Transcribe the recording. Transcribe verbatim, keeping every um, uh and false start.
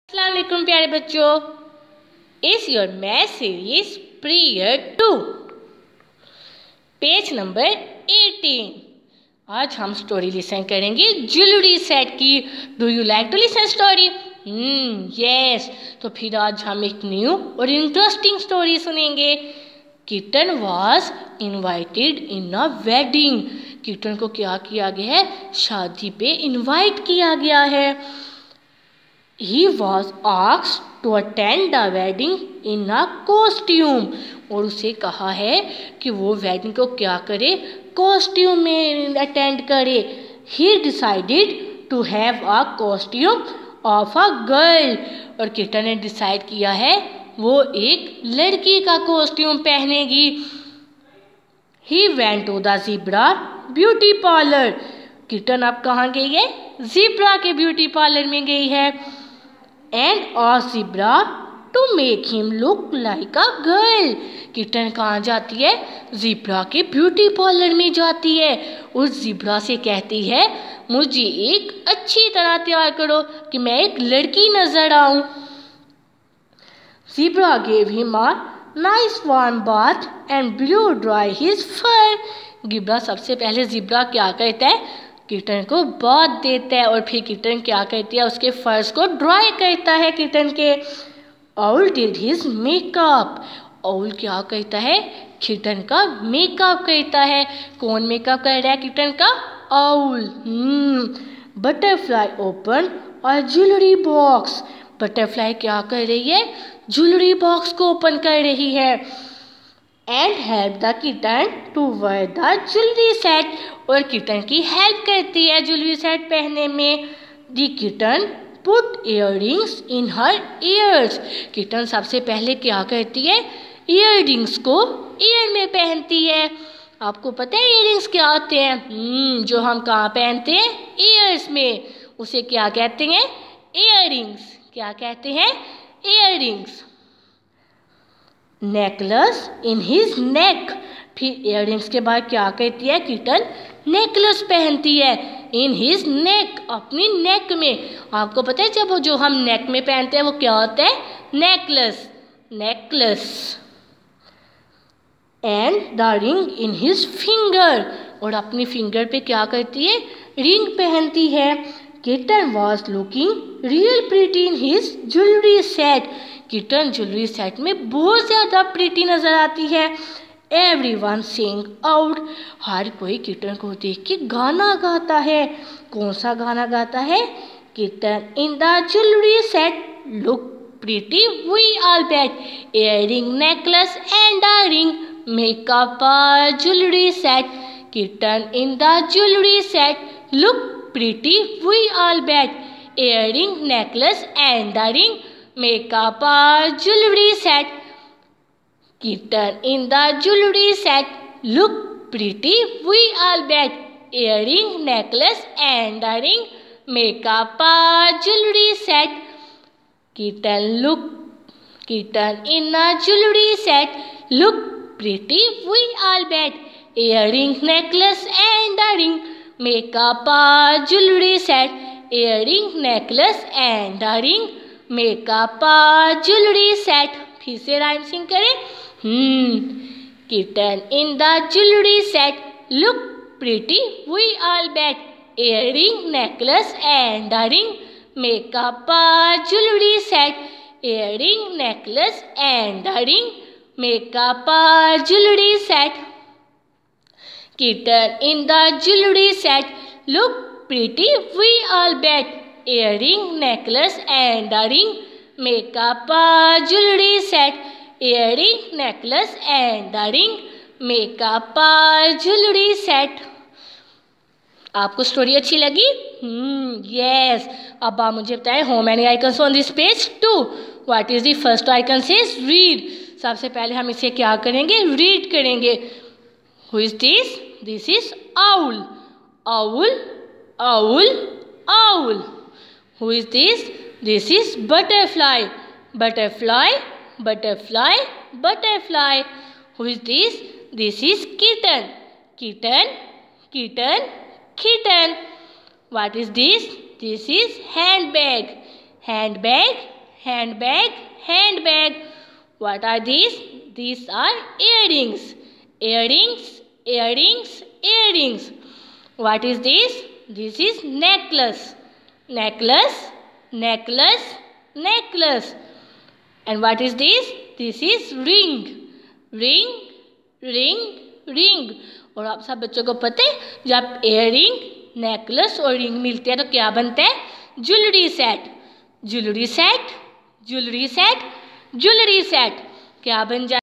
अस्सलाम वालेकुम प्यारे बच्चों, इस your math series period two page number eighteen. आज हम स्टोरी लिसन करेंगे ज्वेलरी सेट की। Do you like to listen story? Hmm yes. तो फिर आज हम एक न्यू और इंटरेस्टिंग स्टोरी सुनेंगे। Kitten was invited in a wedding. Kitten को क्या किया गया है? शादी पे इन्वाइट किया गया है। He was asked to attend the wedding in a costume। और उसे कहा है कि वो वेडिंग को क्या करे? कॉस्ट्यूम में अटेंड करे। He decided to have a costume of a girl। और किटन ने डिसाइड किया है वो एक लड़की का कॉस्ट्यूम पहनेगी। He went to the zebra beauty parlor। Kitten अब कहाँ गई है? ज़ीब्रा के ब्यूटी पार्लर में गई है। And asked zebra to make him look like a girl। Kitten कहाँ जाती है? ज़ीब्रा के ब्यूटी पार्लर में जाती है और ज़ीब्रा से कहती है मुझे एक अच्छी तरह तैयार करो कि मैं एक लड़की नजर आऊं। Zebra gave him a nice warm bath and blew dry his fur। Zebra सबसे पहले ज़ीब्रा क्या कहता है? किटन को बाथ देता है और फिर किटन क्या करती है? उसके फर्स को ड्राई करता है किटन के। Owl did his makeup। Owl क्या करता है? किटन का मेकअप करता है। कौन मेकअप कर रहा है किटन का? Owl। हम्म बटरफ्लाई ओपन और ज्वेलरी बॉक्स। बटरफ्लाई क्या कर रही है? ज्वेलरी बॉक्स को ओपन कर रही है। And help the kitten to wear the jewellery set. और किटन की हेल्प करती है ज्वेलरी सेट पहनने में। The kitten put earrings in her ears. Kitten सबसे पहले क्या करती है? इयररिंग्स को ईयर में पहनती है। आपको पता है इयररिंग्स क्या होते हैं? हम्म जो हम कहाँ पहनते हैं? ईयर्स में। उसे क्या कहते हैं? इयररिंग्स। क्या कहते हैं? Earrings. Necklace in his neck. फिर इयररिंग्स के बाद क्या करती है किटन? नेकलेस पहनती है इन हिज नेक, अपनी नेक में। आपको पता है जब जो हम नेक में पहनते हैं वो क्या होता है? Necklace. Necklace. And the ring in his finger. और अपनी फिंगर पे क्या करती है? रिंग पहनती है। Kitten was looking real pretty in his jewellery set. Kitten jewellery set में बहुत ज़्यादा प्रिटी नजर आती है। एवरीवन सिंग आउट। हर कोई किटन को देख के गाना गाता है। कौन सा गाना गाता है? Kitten in the jewellery set look pretty we all bet. Earring necklace and the ring makeup jewellery set. Kitten in the jewellery set look pretty we all bet. Earring necklace and the ring makeup a jewelry set। Kitten in the jewelry set look pretty we all bet। Earring necklace and the ring makeup a jewelry set। Kitten look kitten in the jewelry set look pretty we all bet। Earring necklace and the ring makeup a jewelry set। Earring necklace and the ring makeup jewellery set. फिर से rhyme sing करें। Hmm kitten in the jewellery set look pretty we all bet. Earring necklace and the ring makeup jewellery set. Earring necklace and the ring makeup jewellery set. Kitten in the jewellery set look pretty we all bet. Earring necklace and the ring makeup jewelry set। Earring necklace and the ring makeup jewelry set। आपको story अच्छी लगी? Hmm yes. अब आप मुझे बताएं how many icons on this page? Two. What is the first icon says read. सबसे पहले हम इसे क्या करेंगे? रीड करेंगे। Who is this? This is owl. Owl owl owl. Who is this? This is butterfly. Butterfly, butterfly, butterfly. Who is this? This is kitten. Kitten, kitten, kitten. What is this? This is handbag. Handbag, handbag, handbag. What are these? These are earrings, earrings, earrings, earrings. What is this? This is necklace, necklace, necklace, necklace. And what is this? This is ring, ring, ring, ring. और आप सब बच्चों को पता है जब earring, necklace और ring मिलते हैं तो क्या बनता है? Jewellery set, jewellery set, jewellery set, jewellery set क्या बन जाए?